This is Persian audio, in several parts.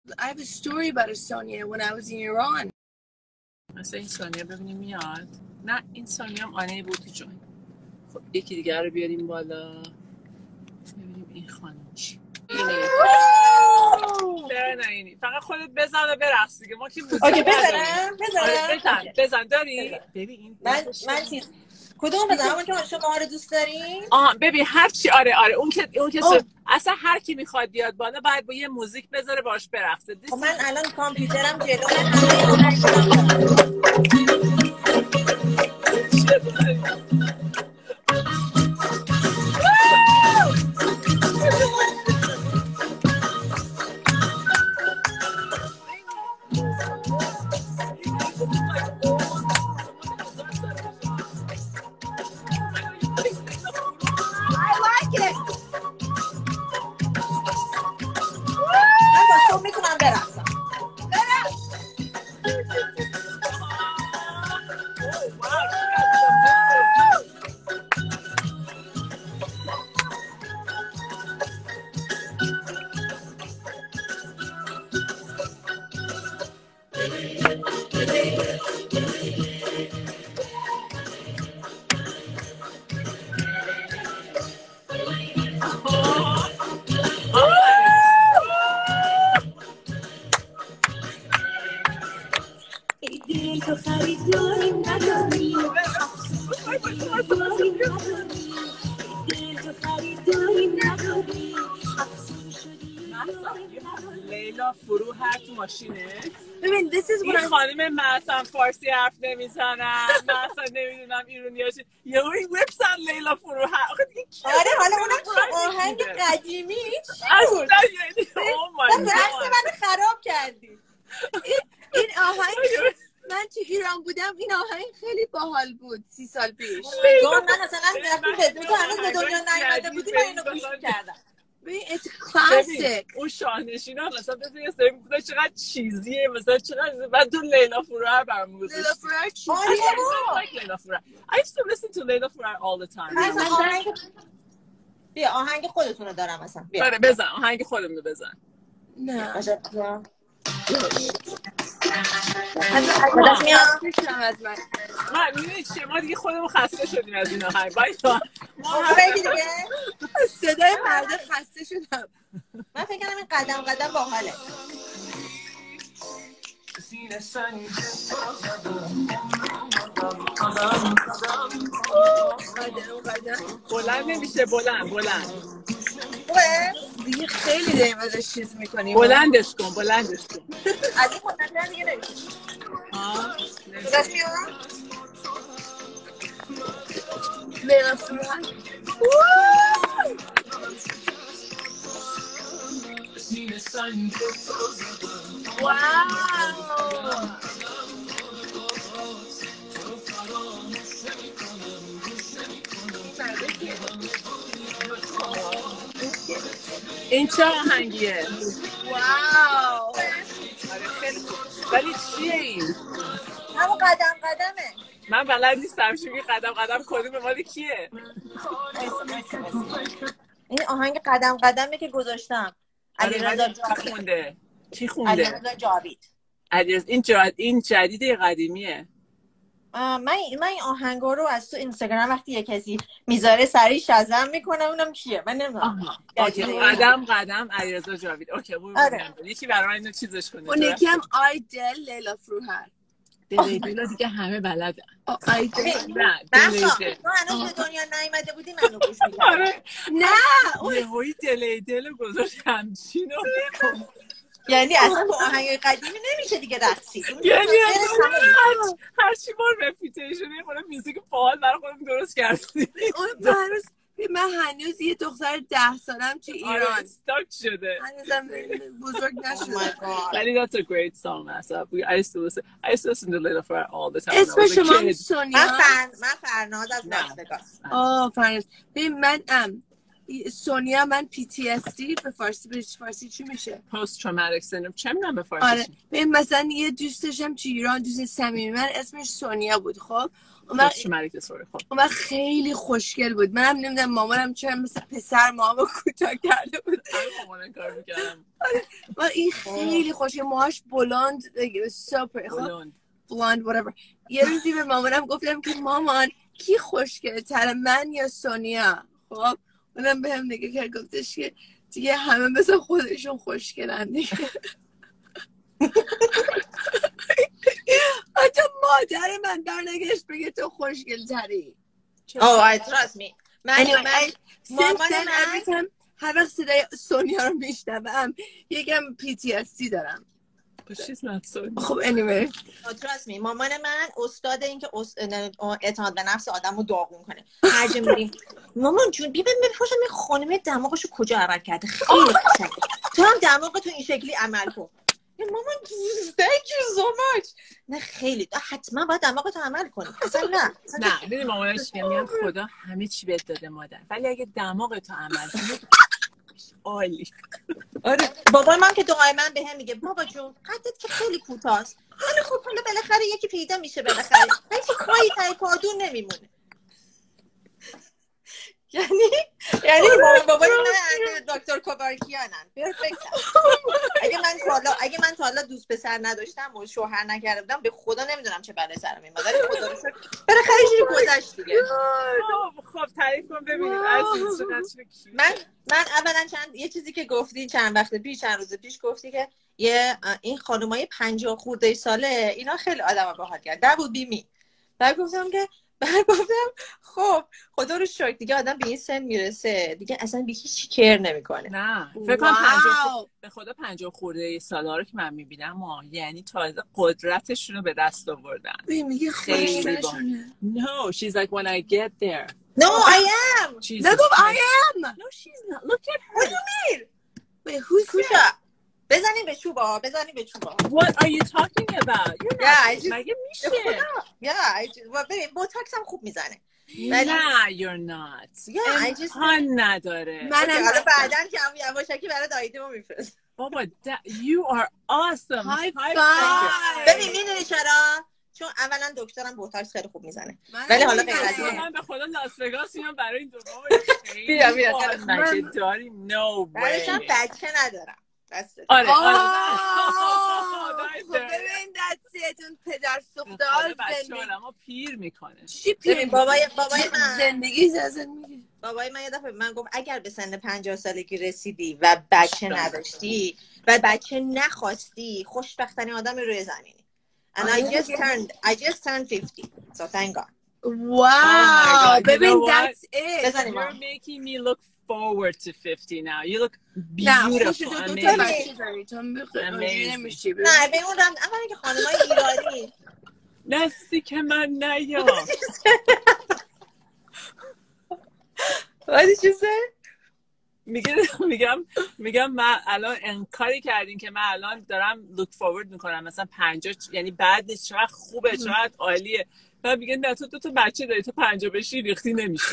I have a story about Sonia when I was in Iran. مثلا این ثانیه ببینیم میاد. نه این ثانیه هم آنه بوتی جون. خب یکی دیگر رو بیاریم بالا. ببینیم این خانم چی. نه فقط خودت بزن و برقص دیگه. ما که موزیک اوکی بزنم بزن داری؟ ببین این من چیز کدوم بزنم؟ اون که شما رو دوست دارین؟ ببین هر چی آره اون که اصلا هر کی میخواد بیاد بالا باید با یه موزیک بذاره باش برقصه. خب من الان کامپیوترم جلوی همه لیلا فرو هر تو ماشینه. ببین this is این خانم محسن فارسی حرف نمیزنن. محسن نمیدونم ایرونیاشی یهو این وبسایت لیلا فرو آخه دیگه کی؟ آره حالا اونم آهنگ قدیمی چی بود؟ اصلا یعنی او مای گاد من خراب کردی. این آهنگ من تو ایران بودم این آهنگ خیلی باحال بود 30 سال پیش. من اصلا وقتی تو هنوز به دنیا نیومده بودی من اینو گوش می‌کردم. ببین it's classic. اون شاهنشینا مثلا بذار یه سری میگه چقدر چیزیه مثلا چقدر بعد تو لیلا فرو برام گذاشت. لیلا فرو چیزیه. لیلا فرو. I used to listen to لیلا فرو all the time. بیا آهنگ خودتون رو دارم اصلا. بیا. آره بزن آهنگ خودمون رو بزن. نه. خودش میاد. من میدونی چیه ما دیگه خودمون خسته شدیم از این آهنگ. باید ما دیگه صدای مرد خسته شدم. من فکر کنم این قدم باحاله. بلند نمیشه بلند خوبه؟ دیگه خیلی داریم ازش چیز میکنیم. بلندش کن از این بلندتر دیگه نمیشه. خودش میاد؟ لیلا فرو این چه آهنگیه؟ واو خیلی خوب. ولی چیه این؟ همون قدمه. من بلد نیستم شوی قدم کدوم مال کیه؟ این آهنگ قدمه که گذاشتم. علیرضا خونده. کی خونده؟ علیرضا جاوید. این جدید قدیمیه. من این آهنگا رو از تو اینستاگرام وقتی یه کسی میذاره سریع شزم میکنم اونم کیه من نمیدونم. اوکی قدم علیرضا جاوید. اوکی یکی برای اینو چیزش کنه. اون یکی هم آیدل لیلا فرو دلیلا دیگه همه بلدن. نه تو هنوز به دنیا نیومده بودی منو گوش می‌کردی. نه یهویی دل گذاشت همچینو. یعنی اصلا با آهنگ قدیمی نمیشه دیگه رقصید. یعنی هر چی ما رپیتیشن یه خورده موزیک فعال برای خودم درست کردیم. من هنوز یه دختر 10 سالم تو ایران استاک شده. هنوزم بزرگ نشده. ولی that's a great song Mahsa. I used to listen to Little Fire all the time. اسم شما سونیا؟ من فرناز از لاس وگاس. فرناز. ببین من سونیا من PTSD به فارسی چی میشه؟ پست تروماتیک سندروم. چه میدونم به فارسی. آره ببین مثلا یه دوستشم تو ایران، دوست صمیمی من، اسمش سونیا بود. خب پست تروماتیک دیسوردر. خب اون خیلی خوشگل بود. منم نمیدونم مامانم چرا مثل پسر مامو کوتاه کرده بود. مامانم کار می‌کردم. و این خیلی خوشگل، موهاش بلوند، سوپر بلوند whatever. یه روزی به مامانم گفتم که مامان کی خوشگل تره، من یا سونیا؟ خب اونم بهم نگه کرد گفتش که دیگه همه مثل خودشون خوشگلن دیگه. حتی مادر من برنگشت بگه تو خوشگل تری. I trust me. مامان من هر وقت صدای سونیا رو میشنوم یکم PTSD دارم. خب anyway trust me. مامان من استاد این که اعتماد به نفس آدم رو داغون کنه. هر جا میریم مامان جون بپاشم این خانمه دماغشو کجا عمل کرده، خیلی قشنگه، تو هم دماغتو این شکلی عمل کن. مامان thank you so much. نه خیلی حتما باید دماغتو عمل کنی. اصلا نه ببین مامانش میگم خدا همه چی بهت داده مادر، ولی اگه دماغتو عمل کنی عالی. آره بابا من که دائما بهم میگه بابا جون قدت که خیلی کوتاست، ولی خب حالا بالاخره یکی پیدا میشه، بالاخره هیچ خواهی تای پادون نمیمونه. یعنی بابا من دکتر کوبارکیانن پرفکت. اگه من تا حالا دوست پسر نداشتم و شوهر نکرده بودم به خدا نمیدونم چه بلایی سرم میومد، ولی خدا رو شکر بالاخره چیزی گذشت دیگه. خب تعریف کن ببینیم عزیز چقدر من اولا یه چیزی که گفتی چند روز پیش گفتی که این خانمای 50 خورده ساله اینا خیلی آدمو باحال کرد. در بود بیمی. بعد گفتم خب خدا رو شکر دیگه آدم به این سن میرسه دیگه اصلا به هیچ کیر نمیکنه. نه فکر کنم 50 به خدا 50 خورده سالا رو که من میبینم یعنی تازه قدرتشون رو به دست آوردن. میگه خیلی No, she's like when I get there. No, I am. I am. No, she's not. Look at her. What do you mean? Wait, who's Kusha? بزنیم به چوبا. What are you talking about? You're not. مگه میشه؟ ببین بوتاکس هم خوب میزنه. نه you're not. امکان نداره. من حالا بعداً کم یواشکی برای داییدمو میفرست. بابا you are awesome. High five. ببین میدونی چرا؟ چون اولا دکترم بوتاکس خیلی خوب میزنه. ولی حالا غیر از این من به خدا لاس وگاس میام برای این دوم. بیا مگه داریم؟ No way. من بچه ندارم. آره ببین دستتون پدر سوخته ها زندگی ما پیر میکنه. چی پیر؟ بابای من زندگی زازن میگه. بابای من یه دفعه من گفت اگر به سن 50 سالگی رسیدی و بچه نداشتی و بچه نخواستی خوشبختانه آدم روی زمینی. And I just turned 50. So thank God. Wow. ببین that's it. You're making me look forward to 50 now. You look beautiful. Amazing. نه به اون اولا که خانمای ایرانی نستی که من نیام. ولی چیزه میگم من الان انکاری کردین که من الان دارم look forward میکنم مثلا 50 یعنی بعد چقدر خوبه چقدر عالیه. بعد میگن نه تو 2 بچه داری تو 50 بشی ریختی نمیشی.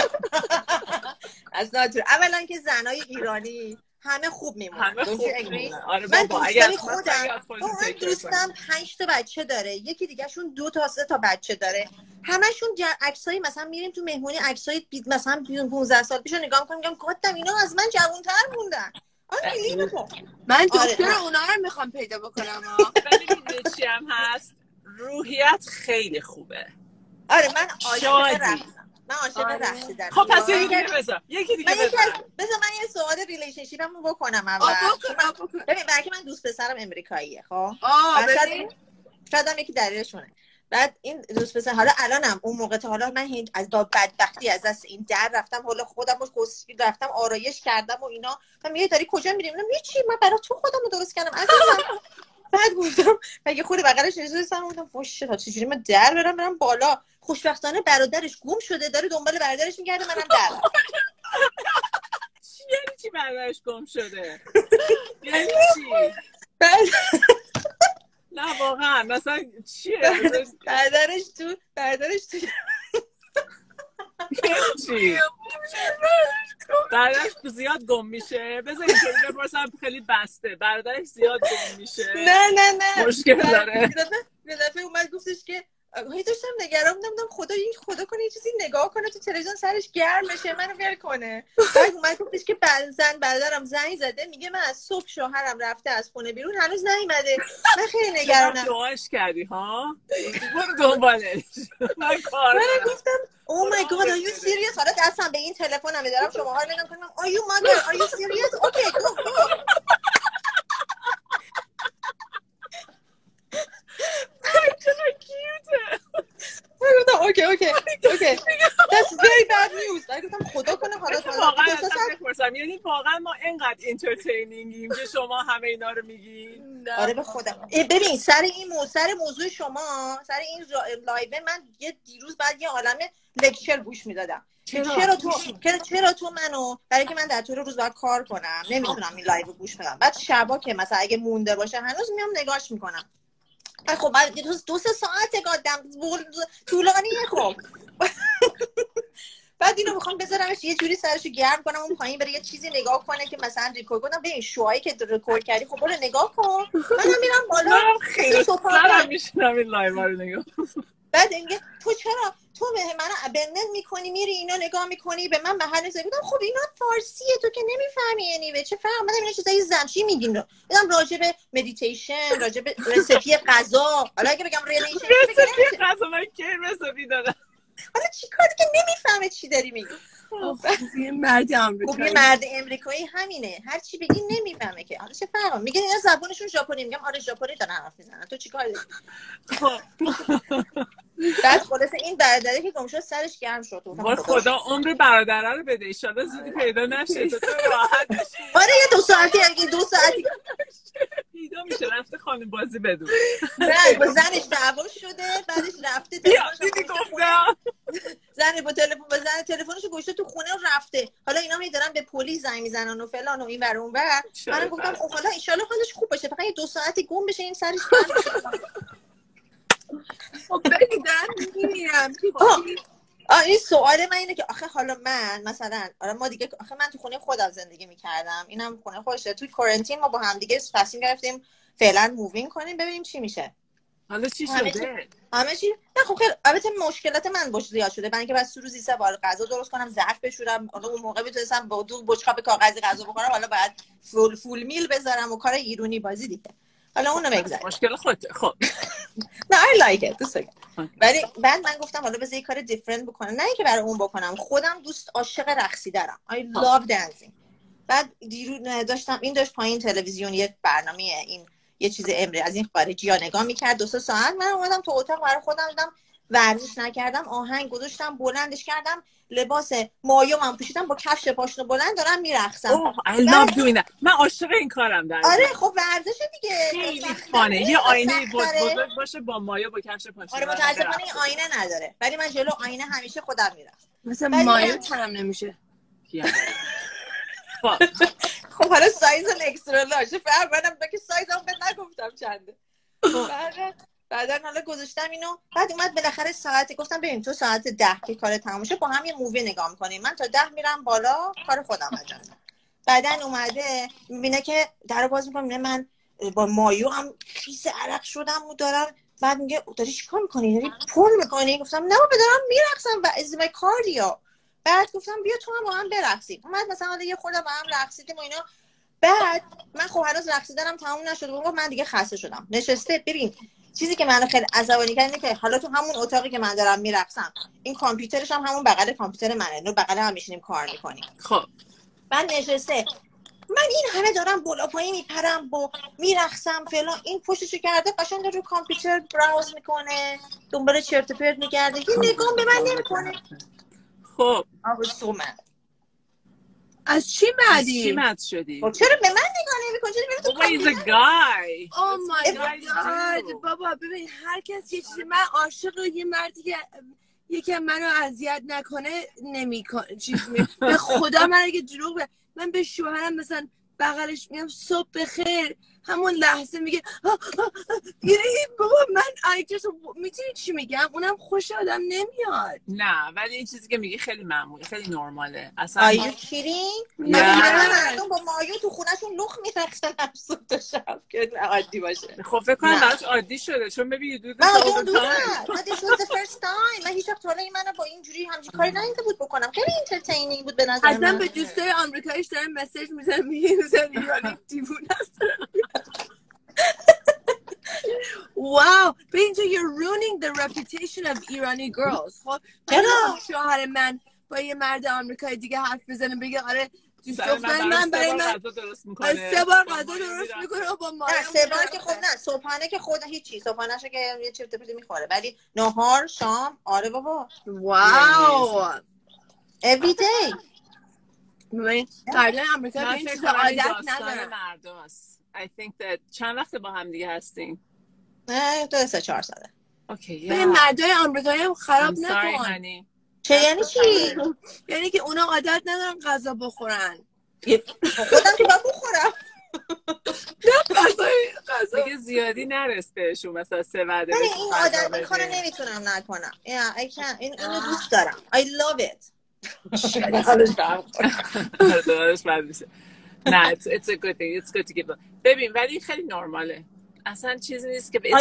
اصلا اولا که زنای ایرانی همه خوب میمونن. آره من بابا اگر دوستم 5 تا بچه داره، یکی دیگه شون 2 تا 3 تا بچه داره، همشون عکسایی مثلا میریم تو مهمونی عکسای مثلا 15 سال پیشو نگاه میکنم میگم گفتم اینا از من جوان‌تر موندن. من دکتر اونا رو میخوام پیدا بکنم. ولی میدونی چی هم هست؟ روحیت خیلی خوبه. آره من عاشق رقص دارم. خب پس یکی دیگه بذار من یه سوال ریلیشنشیپمو بکنم اول. ببین برای من دوست پسرم امریکاییه. خب شاید هم یکی دلیلشونه. بعد این دوست پسر حالا الانم اون موقع تا حالا من از بدبختی از دست این در رفتم، حالا خودمو کسکی رفتم آرایش کردم و اینا. من میگه داری کجا میریم؟ میگم چی من برای تو خودمو درست کردم عزیزم. بعد گفتم مگه خود بغلش نشستم گفتم فوش تا چجوری من در برم بالا. خوشبختانه برادرش گم شده داره دنبال برادرش میگرده، منم در. یعنی چی برادرش گم شده؟ یعنی چی؟ نه واقعا مثلا چیه؟ برادرش تو چی؟ برادرش زیاد گم میشه. بذار اینطوری بپرسم خیلی بسته. برادرش زیاد گم میشه؟ نه مشکل داره. یه دفعه اومد گفتش که هی داشتم نگران بودم خدا کنه یه چیزی نگاه کنه تو تلویزیون سرش گرم بشه منو ول کنه. بعد اومد گفتش که برادرم زنگ زده میگه من از صبح شوهرم رفته از خونه بیرون هنوز نیومده. من خیلی نگرانم. دعاش کردی ها؟ برو دنبالش. من گفتم Oh my god are you serious؟ حالا دستم به این تلفنم می‌دارم شماها رو نگاه کنم Are you mother are you serious؟ Okay go چقدر کیوته. Okay that's very bad news. گفتم خدا کنه حالا بپرسم یعنی واقعا ما اینقدر انترتینینگیم که شما همه اینا رو میگین؟ آره به خدا. ببین سر موضوع شما سر این لایو من یه دیروز بعد یه عالمه لکچر گوش میدادم. چرا تو منو برای که من در طول روز باید کار کنم نمیتونم این لایو رو گوش بدم. بعد شبا که مثلا اگه مونده باشه هنوز میام نگاهش میکنم. خب بعد 2-3 ساعت قدم طولانیه. خب بعد اینو میخوام بذارمش یه جوری سرشو گرم کنم اون پایین بره یه چیزی نگاه کنه که مثلا ریکورد کنم. ببین شوهایی که رکورد کردی خب برو نگاه کن. منم میرم بالا خیلی سلام میشنم این لایو رو نگاه. بعد اینگه تو منو ابندن میکنی میری اینا نگاه میکنی به من محل نمیذاری. گفتم خب اینا فارسیه تو که نمیفهمی یعنی به چه فرق من اینا چیزای زمچی میگین رو بدم راجع به مدیتیشن راجع به رسیپی غذا. حالا اگه بگم ریلیشن رسیپی غذا من کی رسیپی دادم حالا چیکار که نمیفهمه چی داری میگی. یه مرد امریکایی همینه هر چی بگی نمیفهمه که حالا چه فرقی میگه اینا زبونشون ژاپنی. میگم آره ژاپنی دارن حرف میزنن تو چیکار داری. بعد خلاص این برادره که گم شد سرش گرم شد. خدا عمر برادره رو بده ان شاءالله زودی پیدا نشه تو راحت بشی. آره یه 2 ساعتی اگه 2 ساعتی پیدا میشه رفته خانم بازی بدون. نه با زنش دعوا شده بعدش رفته دیدی گفتم زن با تلفنشو گوشته تو خونه و رفته. حالا اینا میدارن به پلیس زنگ میزنن و فلان و این ور اون ور. منم گفتم خب حالا ان شاءالله حالش خوب بشه فقط 2 ساعتی گم بشه این سرش گرم بشه. خب بگیدن میمیرم. این سوال من اینه که آخه حالا من مثلا ما دیگه آخه من تو خونه خودم زندگی میکردم اینم خونه خودشه. توی کوارنتین ما با هم دیگه تصمیم گرفتیم فعلا مووین کنیم ببینیم چی میشه. حالا چی شده؟ همه چی نه خب خیلی البته مشکلات من باش زیاد شده. من که بعد روزی 3 بار غذا درست کنم ظرف بشورم. اون موقع میتونستم با 2 بشقاب کاغذی غذا بخورم. حالا بعد فول میل بذارم و کار ایرونی بازی دیگه. حالا اونو بگذاریم مشکل خودت. خب نه I like it دوست دارم. ولی بعد من گفتم حالا بذار یه کار دیفرنت بکنم نه اینکه برای اون بکنم. خودم عاشق رقصیدنم. I love dancing. بعد دیروز داشت پایین تلویزیون یه برنامه این یه چیز امری از این خارجی‌ها نگاه می‌کرد 2-3 ساعت. من اومدم تو اتاق برای خودم دیدم ورزش نکردم آهنگ گذاشتم بلندش کردم لباس مایومم پوشیدم با کفش پاشنه بلند دارم میرقصم. I love doing that. من عاشق این کارم در آره خب ورزش دیگه خیلی فانه. یه آینه بزرگ باشه با مایو با کفش پاشنه. آره متأسفانه این آینه نداره ولی من جلو آینه همیشه خودم میرقصم. مثلا مایو تنم نمیشه. خب حالا سایز اکسترا لارج فرق منم که سایزم بهت نگفتم چنده. بعدا حالا گذاشتم اینو. بعد اومد بالاخره ساعت گفتم ببین تو ساعت 10 که کار تموم شه با هم یه مووی نگاه می‌کنیم. من تا 10 میرم بالا کار خودم انجام میدم. بعدن اومده میبینه که درو باز می‌کنم میگه من با مایو هم خیس عرق شدم و دارم. بعد میگه داری چیکار می‌کنی داری پول می‌کنی؟ گفتم نه بابا دارم میرقصم و از مای کاردیو. بعد گفتم بیا تو هم با هم برقصیم. اومد مثلا دیگه خودم با هم رقصیدیم و اینا. بعد من خب هنوز رقصیدنم تموم نشده بود. من دیگه خسته شدم. نشسته ببین چیزی که منو خیلی عصبانی کرد اینه که حالا تو همون اتاقی که من دارم میرقصم این کامپیوترش هم همون بغل کامپیوتر منه. رو بغل هم میشینیم کار میکنیم. خب من نشسته من این همه دارم بالا پایین میپرم با میرقصم فلان این پشتشو کرده قشنگ رو کامپیوتر براوز میکنه دنبال چرت و پرت میگرده یه نگاه به من نمیکنه. خب از چی بعدی؟ چی مد شدی؟ خب چرا به من نگاه نمی‌کنی؟ چرا می‌ری تو کامپیوتر؟ He's a guy. Oh my god. بابا ببین هر کس یه چیزی. من عاشق یه مردی که یکی منو اذیت نکنه نمی‌کنه به خدا. من اگه دروغ من به شوهرم مثلا بغلش میام صبح بخیر همون لحظه میگه بابا من میتونی چی میگم؟ اونم خوش آدم نمیاد. نه ولی این چیزی که میگی خیلی معمولی، خیلی نرماله اصلا. آیو کیرین؟ مردم با مایو تو خونهشون لخ میرقصن هر صبح تا شب که عادی باشه. خب فکر کنم براش عادی شده چون ببین دود من this was the first time. من هیچ وقت حالا منو با اینجوری همچین کاری نمیده بود بکنم. خیلی انترتینینگ بود به نظر من. اصلا به دوستای آمریکاییش دارن مسیج میزنن میگن ایرانی دیوونه است. واو ببین you're ruining the reputation of Irani girls. خب شوهر من با یه مرد آمریکایی دیگه حرف بزنه بگه آره دوست دختر من برای من 3 بار غذا درست میکنه با ما. نه 3 بار که خب نه صبحانه که خود هیچی صبحانه‌شو که یه چرت و پرتی میخوره ولی نهار شام آره بابا واو every day. ببین مردای آمریکا به این چیزا عادت ندارن. مرداست I think that چند وقت با هم دیگه هستین؟ نه 2-4 ساله. اوکی ببین مردای آمریکایی هم خراب نکن. چه یعنی چی؟ یعنی که اونا عادت ندارن غذا بخورن. خودم که باید بخورم. غذا دیگه زیادی نرس بهشون مثلا 3 وعده. من این عادت این کارو نمیتونم نکنم. اینو دوست دارم. I love it. نه it's a good thing. It's good to give. ببین ولی خیلی نرماله. اصلا چیزی نیست که به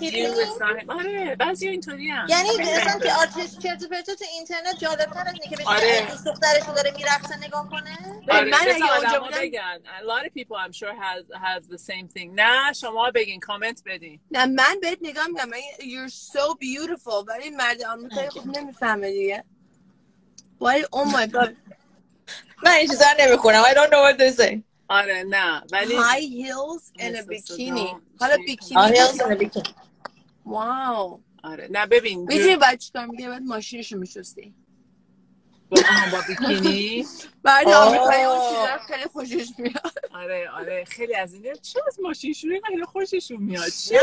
آره بعضی اینطوری هم یعنی اصلا که آرتیست چرت و پرت تو اینترنت جالب‌تر از اینه که بشه دوست دخترش رو داره میرقصه نگاه کنه. من اگه اونجا بودم بگن a lot of people I'm sure has the same thing. نه شما بگین کامنت بدین. نه من بهت نگاه میگم you're so beautiful ولی مرد آمریکایی خب نمیفهمه دیگه. ولی oh my god من این چیزا نمیخونم. I don't know what to say. آره نه ولی high heels and a bikini. حالا بیکینی high heels and a bikini. واو. آره نه ببین میدونی بعد چیکار میگه؟ بعد ماشینشو میشستی با بیکینی. بعد آمریکایی اون چیزا خیلی خوشش میاد. آره خیلی از اینه چه از ماشینشوری خیلی خوششون میاد. چه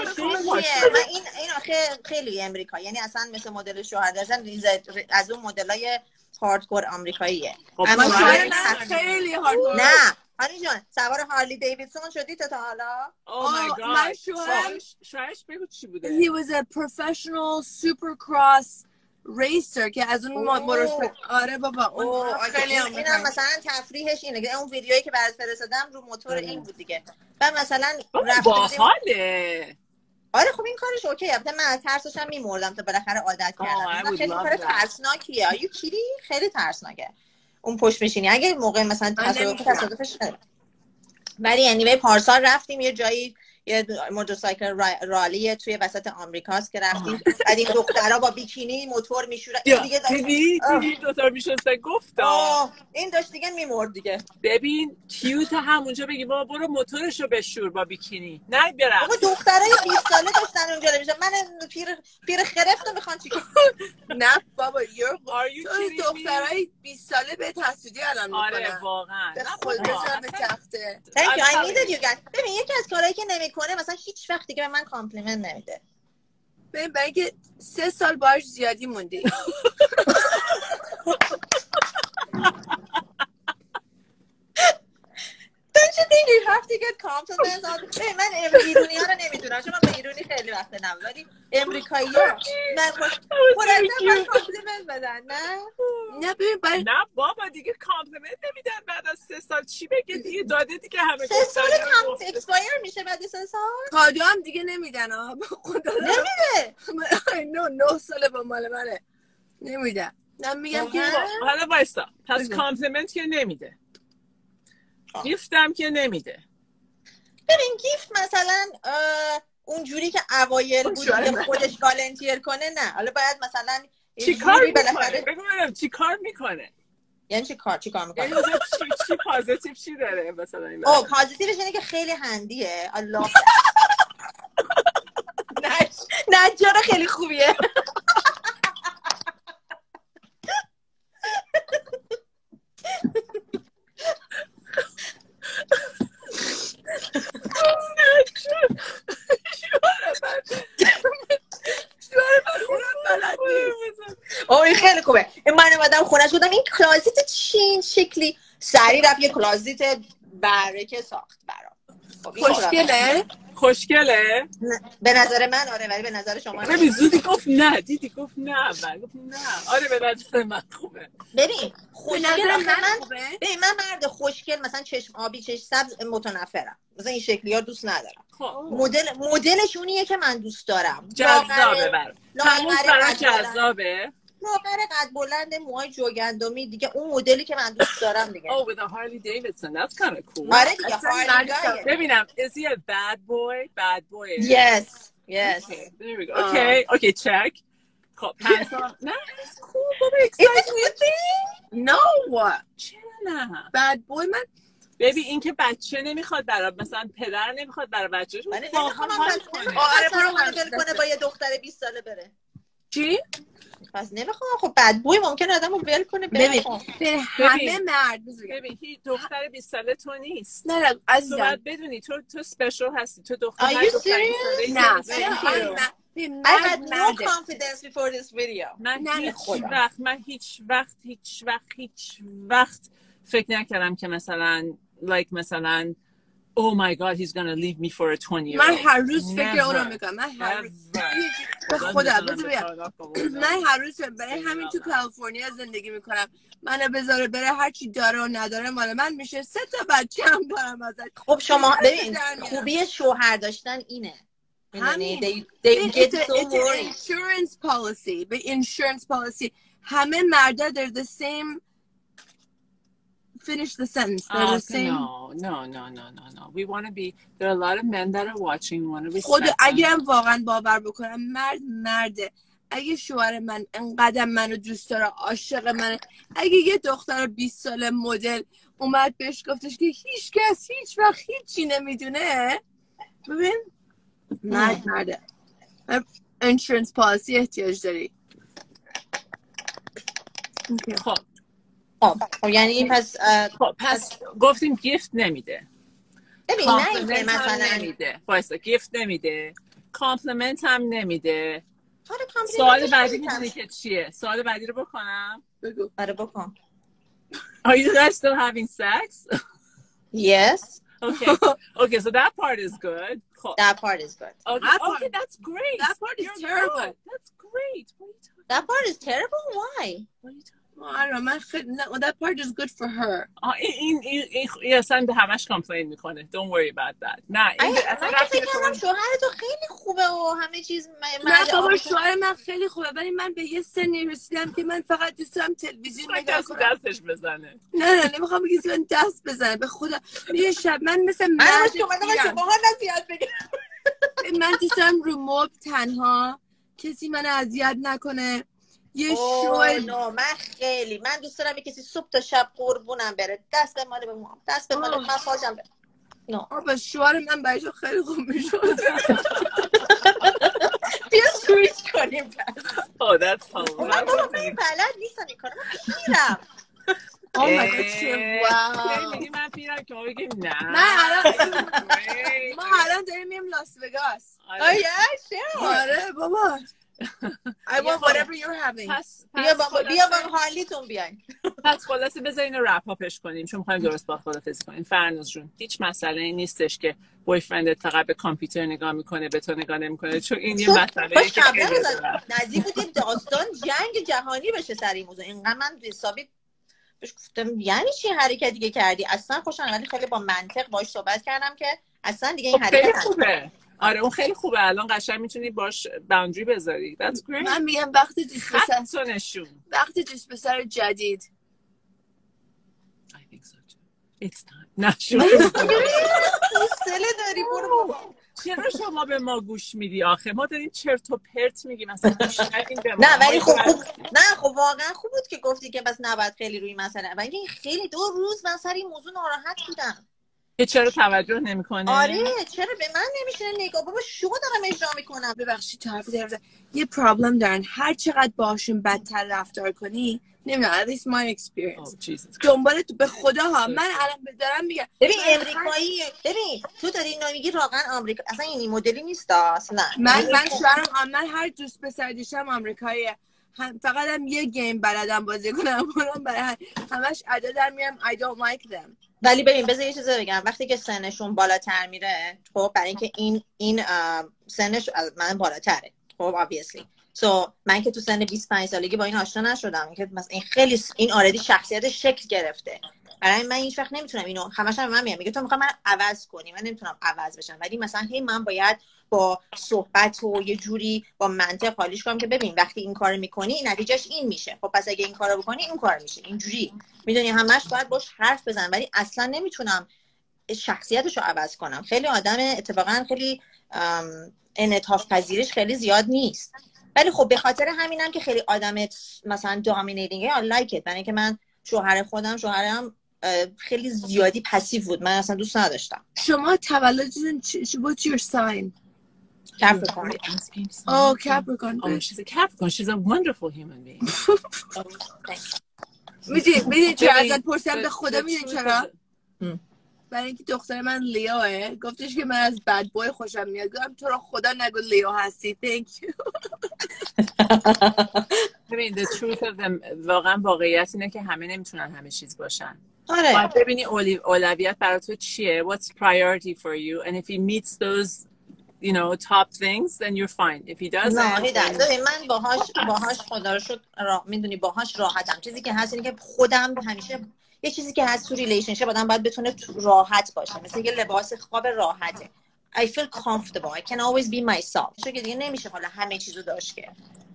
من این خیلی امریکایی یعنی اصلا مثل مدل شوهر داشتن از اون مدلای هاردکور آمریکاییه. اما خیلی هاردکور. نه هانی جان سوار هارلی دیویدسون شدی تا حالا؟ من شوهرش بگو چی بوده؟ He was a professional supercross racer که از اون موتورسیکل. آره بابا اون خیلی اینم مثلا تفریحش اینه که اون ویدیویی که برات فرستادم رو موتور این بود دیگه. و مثلا باحاله. آره خب این کارش اوکیه. البته من از ترسش هم میمردم تا بالاخره عادت کردم. خیلی کار ترسناکیه. آیو کیری خیلی ترسناکه. اون پشت میشینی اگه موقع مثلا تصادفش نره. ولی یعنی پارسال رفتیم یه جایی یه موتورسایکل رالی توی وسط آمریکاست که رفتیم بعد این دخترها با بیکینی موتور میشورن دیگه دیدی دوتا میشستن گفتم این داشت دیگه میمرد دیگه. ببین کیوت همونجا بگی بابا برو موتورشو بشور با بیکینی نه برم. بابا دخترای 20 ساله داشتن اونجا میشن من پیر خرفتو میخوان چیکار؟ نه بابا دخترای 20 ساله به تحصیلی الان میکنن. آره واقعا خود بزنم به تخته. Thank you I needed you guys. ببین یکی از کارهایی که نمیکنه مثلا هیچ وقت دیگه به من کامپلیمنت نمیده. ببین برای اینکه 3 سال باهاش زیادی موندی. Don't you think you have to get compliments on? من ایرونی ها رو نمیدونم چون من به ایرونی خیلی وقت نبود ولی امریکایی ها من خودم کامپلیمنت بدن نه ببین نه بابا دیگه کامپلیمنت نمیدن بعد از 3 سال چی بگه دیگه داده دیگه همه 3 سال اکسپایر میشه بعد 3 سال کادو هم دیگه نمیدن خدا نمیده. نه 9 ساله با مال منه نمیدن. نه میگم که حالا وایسا پس کامپلیمنت که نمیده گیفت هم که نمیده. ببین گیفت مثلا اونجوری که اوایل بود که خودش والنتیر کنه نه حالا باید مثلا چی کار میکنه؟ بگو ببینم چی کار میکنه؟ یعنی چی کار میکنه؟ یعنی چی پازیتیو چی داره مثلا این پازیتیوش اینه که خیلی هندیه. الله نجار خیلی خوبیه. این خیلی خوبه. من اومدم خونه‌اش بودم این کلازیت چین شکلی سری رفت یه کلازیت برکه ساخت برام. خوشگله؟ به نظر من آره، ولی به نظر شما نه. ببین زودی گفت نه، دیدی گفت نه، گفت نه. آره به نظر من خوبه. ببین خوشگل ببین من مرد خوشگل مثلا چشم آبی چشم سبز متنفرم، مثلا این شکلی‌ها دوست ندارم. مدلش اونیه که من دوست دارم. جذابه برام جذابه. لاغر قد بلند موهای جوگندمی دیگه، اون مدلی که من دوست دارم دیگه. Oh with a Harley Davidson, that's kind of cool. آره دیگه هارلی. ببینم is he a bad boy? Yes. Okay, there we go. Okay, check. نه it's cool, بابا exciting. No. چرا نه؟ Bad boy من ببین این که بچه نمیخواد برای مثلا پدر نمیخواد برای بچه‌ش واقعا آره برو ول کنه با یه دختر 20 ساله بره. چی؟ پس نمیخوام. خب بد بوی ممکنه آدمو ول کنه بره. ببین همه مرد ببین هیچ دختر 20 ساله تو نیست. نه عزیزم تو باید بدونی تو اسپشیال هستی. تو دختر نه. I had no confidence before this video. من هیچ وقت فکر نکردم که مثلا مثلا oh my god he's gonna leave me for a 20-year-old. من هر روز فکر اونو میکنم. من هر روز به خدا من هر روز برای همین تو کالیفرنیا زندگی میکنم. منو بذاره بره، هر چی داره و نداره مال من میشه. 3 تا بچه هم دارم ازش. خب شما ببین خوبی شوهر داشتن اینه. همین insurance policy. به insurance policy همه مردا they're the same. Finish the sentence. They're the same. No. We want to be. There are a lot of men that are watching. We want to respect. خود اگرم واقعا باور بکنم مرده. اگه شوهر من انقدر منو دوست داره، عاشق منه، اگه یه دختر 20 ساله مدل اومد بهش گفتش که هیچ کس هیچ وقت هیچی نمیدونه، ببین مرده. insurance policy احتیاج داری. خب یعنی پس گفتیم گیفت نمیده. ببین نه مثلا نمیده. وایسا گیفت نمیده. کامپلیمنت هم نمیده. سوال بعدی میدونی که چیه؟ سوال بعدی رو بکنم؟ بگو. آره بکن. Are you guys still having sex? Yes. Okay, so that part is good. That part is good. Okay, that's great. That part is terrible. Good. That's great. That part is terrible? Why? What are you talking I don't know. That part is good for her. این اصلا همش کامپلین میکنه. Don't worry about that. نه این اصلا فکر کنم شوهر تو خیلی خوبه و همه چیز. نه بابا شوهر من خیلی خوبه، ولی من به یه سنی رسیدم که من فقط دوست دارم تلویزیون نگاه کنم. دستش بزنه. نه نمیخوام بگی من دست بزنه. به خدا یه شب من مثل مرد شماها نزیاد بگم. من دوست دارم رو مبل تنها، کسی منو اذیت نکنه. یه من دوست دارم کسی صبح تا شب قربونم بره، دست مال به موام، دست به مال مساجم بره. بس شوهر من برایش خیلی خوب میشد. بیا سویچ کنیم پس. that's fun. من بلد نیستم این کارو، من پیرم. میگی من پیرم که ما بگیم نه. ما الان داریم میریم لاس وگاس. آره بابا. I want whatever you're having. بیا با هارلیتون بیاین. پس خلاصه بذارین رو رپ اپش کنیم چون می‌خوایم درست با خدافظی کنیم. فرنوز جون هیچ مسئله نیستش که بویفرندت فقط به کامپیوتر نگاه میکنه به تو نگاه نمیکنه، چون این یه مسئله که نزدیک بود داستان جنگ جهانی بشه سر این موضوع. اینقدر من حسابی بهش گفتم یعنی چی حرکتی دیگه کردی؟ اصلا خوشم اومد، خیلی با منطق باهاش صحبت کردم که اصلا دیگه این حرکت خوبه. آره اون خیلی خوبه. الان قشنگ میتونی باش باوندری بذاری. That's great. من میگم وقتی دوست پسر جدید. I think so too. It's time. نشون. حوصله داری برو بابا. چرا شما به ما گوش میدی آخه؟ ما داریم چرت و پرت میگیم مثلا گوش ندین به ما. نه ولی خب واقعا خوب بود که گفتی که بس نباید خیلی روی مسئله. ولی خیلی 2 روز من سر این موضوع ناراحت بودم. که چرا توجه نمیکنه؟ آره چرا به من نمیشه نگاه؟ بابا شو دارم اجرا میکنم. ببخشید تعریف دارم. یه پرابلم دارن، هر چقدر باشون بدتر رفتار کنی، نمیدونم at least my experience دنبالت به خدا ها. من الان دارم میگم ببین امریکایی، ببین تو داری اینو میگی واقعا آمریکا اصلا این مدلی نیست اصلا. من شوهرم من هر دوست پسر داشتم آمریکاییه، فقط هم یه گیم بلدم بازی کنم، برای همش ادا در میارم I don't like them. ولی ببین بذار یه چیزی بگم، وقتی که سنشون بالاتر میره خب برای اینکه این سنش از من بالاتره خب obviously من که تو سن 25 سالگی با این آشنا نشدم که مثلا این خیلی این آردی شخصیتش شکل گرفته، برای من هیچ وقت نمیتونم اینو همش هم من میگه تو میخوای من عوض کنی، من نمیتونم عوض بشم، ولی مثلا من باید با صحبت و یه جوری با منطق حالیش کنم که ببین وقتی این کارو میکنی نتیجهش این میشه، خب پس اگه این کارو بکنی این کار میشه، اینجوری میدونی همش باید باش حرف بزنم، ولی اصلا نمیتونم شخصیتشو عوض کنم. خیلی آدم اتفاقا خیلی انعطاف پذیرش خیلی زیاد نیست، ولی خب به خاطر همینم که خیلی آدم مثلا دامینیتینگه I like it، برای اینکه من شوهرم خیلی زیادی پسیو بود، من اصلا دوست نداشتم. شما تولدتون what's your sign? Capricorn. Oh, Capricorn. Oh, she's a Capricorn. She's a wonderful human being. میدونی چرا ازت پرسیدم به خدا میدونی چرا؟ برای اینکه دختر من لیوه گفتش که من از بد بوی خوشم میاد، گفتم تو رو خدا نگو لیو هستی. Thank you. ببین the truth of them واقعا واقعیت اینه که همه نمیتونن همه چیز باشن. آره. باید ببینی اولویت برای تو چیه. What's priority for you and if he meets those you know top things then you're fine. If he doesn't من باهاش خدا رو شکر میدونی باهاش راحتم. چیزی که هست اینه که خودم همیشه یه چیزی که هست تو ریلیشنشیپ آدم باید بتونه راحت باشه، مثل یه لباس خواب راحته. I feel comfortable. I can always be myself. چون که دیگه نمیشه حالا همه چیزو داشت که.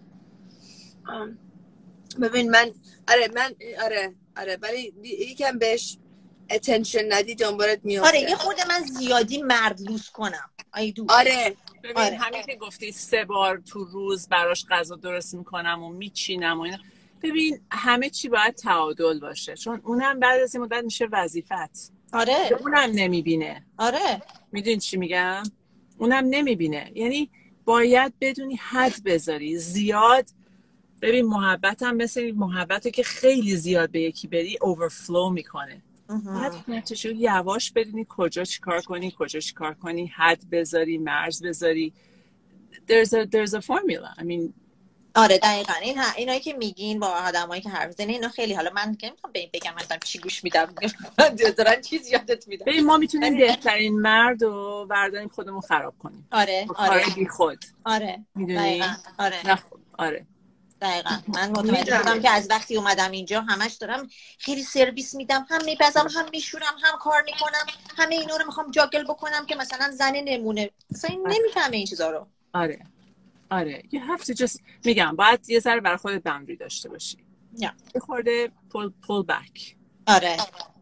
ببین من آره ولی یکم بهش attention ندی دنبالت میافته. آره یه خورده من زیادی مردلوس کنم. آره ببین همین که گفتی 3 بار تو روز براش غذا درست میکنم و میچینم و اینا، ببین همه چی باید تعادل باشه، چون اونم بعد از این مدت میشه وظیفت. آره اونم نمیبینه. آره میدونی چی میگم؟ اونم نمیبینه، یعنی باید بدونی حد بذاری. زیاد ببین محبت هم مثل محبته که خیلی زیاد به یکی بدی اوورفلو میکنه. باید نتیجه یواش بدونی کجا چیکار کنی، حد بذاری، مرز بذاری. There's a formula. I mean آره دقیقاً اینایی که میگین با آدمایی که حرف میزنن اینا خیلی، حالا من که نمیخوام بگم مثلا چی گوش میدم دارن چیز یادت میدم. ببین ما میتونیم بهترین مرد و برداریم خودمون خراب کنیم. آره بی خود. آره میدونی؟ آره دقیقاً من متوجه شدم که از وقتی اومدم اینجا همش دارم خیلی سرویس میدم، هم میپزم هم میشورم هم کار میکنم، همه اینا رو میخوام جاگل بکنم که مثلا زن نمونه، مثلا نمیفهمه این چیزا رو. آره you have to just میگم باید یه ذره برای خودت باوندری داشته باشی. یه خورده pull back. آره.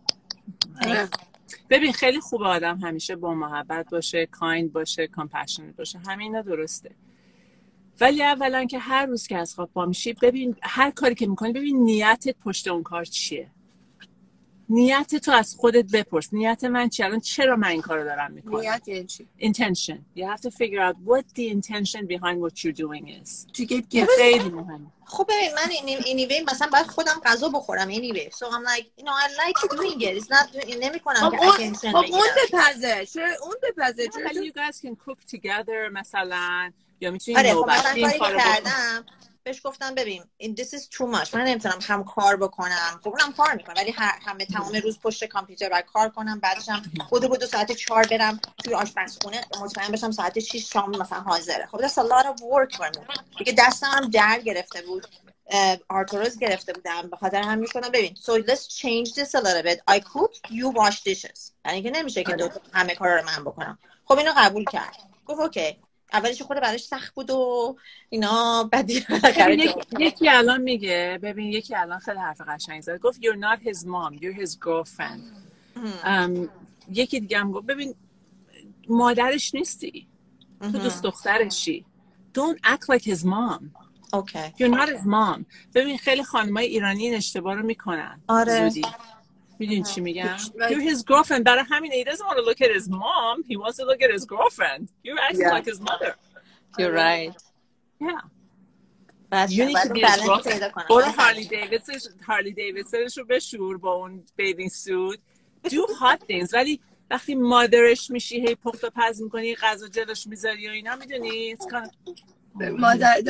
ببین خیلی خوبه آدم همیشه با محبت باشه، kind باشه، compassionate باشه، همینا درسته، ولی اولا که هر روز که از خواب پا میشی ببین هر کاری که میکنی ببین نیتت پشت اون کار چیه. نیت تو از خودت بپرس نیت من چیه، الان چرا من این کارو دارم میکنم. نیت یعنی چی؟ intention. You have to figure out what the intention behind what you're doing is. To get gifts. خیلی مهمه. خب ببین من اینیوی مثلا باید خودم غذا بخورم اینیوی. So I'm like you know I like doing it. It's not نمیکنم که attention بگیرم. اون بپزه. چرا اون بپزه؟ چرا you guys can cook together مثلا یا میتونید نوبتی این کارو کردم. بهش گفتم ببین this is too much. من نمیتونم هم کار بکنم. خب اونم کار میکنم ولی همه تمام روز پشت کامپیوتر باید کار کنم، بعدش هم بدو ساعت 4 برم توی آشپزخونه مطمئن بشم ساعت 6 شام مثلا حاضره. خب that's a lot of work for me. دیگه دستم هم درد گرفته بود. آرتروز گرفته بودم، به خاطر همین میگفتم ببین so let's change this a little bit. I cook, you wash dishes. یعنی که نمیشه که همه کارا رو من بکنم. خب اینو قبول کرد. گفت اوکی. اولش خود براش سخت بود و اینا بعدی یکی الان میگه ببین یکی الان خیلی حرف قشنگی زد، گفت you're not his mom, you're his girlfriend. یکی دیگه هم گفت ببین مادرش نیستی، تو دوست دخترشی. Don't act like his mom. Okay. You're not his mom. ببین خیلی خانمای ایرانی این اشتباه رو میکنن. زودی میدونی چی میگم؟ You're his girlfriend. برای همین he doesn't want to look at his mom. He wants to look at his girlfriend. You're acting like his mother. You're right. Yeah. You need to be his girlfriend. برو هارلی دیویدسنش رو بشور با اون بیبینگ سوت. Do hot things. ولی وقتی مادرش میشی هی پخت و پز میکنی غذا جلوش میذاری و اینا میدونی مادر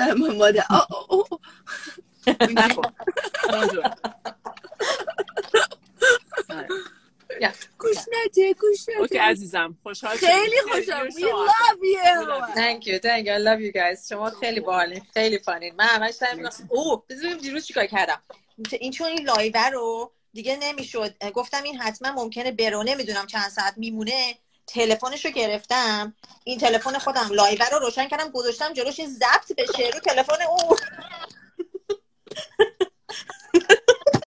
گوش نده اوکی عزیزم خوشحال شدم خیلی خوشحال we love you thank you I love you guys شما خیلی باحالین خیلی فانین من همش بذاریم دیروز چیکار کردم چون این لایو رو دیگه نمیشد گفتم این حتما ممکنه برونه نمیدونم چند ساعت میمونه تلفنشو گرفتم این تلفن خودم لایو رو روشن کردم گذاشتم جلوش ضبط بشه رو تلفن اون